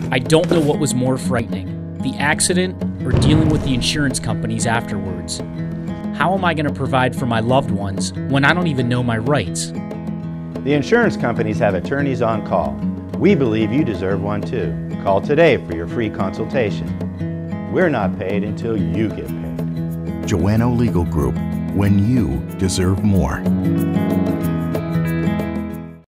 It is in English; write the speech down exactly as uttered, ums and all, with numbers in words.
I don't know what was more frightening, the accident or dealing with the insurance companies afterwards. How am I going to provide for my loved ones when I don't even know my rights? The insurance companies have attorneys on call. We believe you deserve one too. Call today for your free consultation. We're not paid until you get paid. Joanow Legal Group, when you deserve more.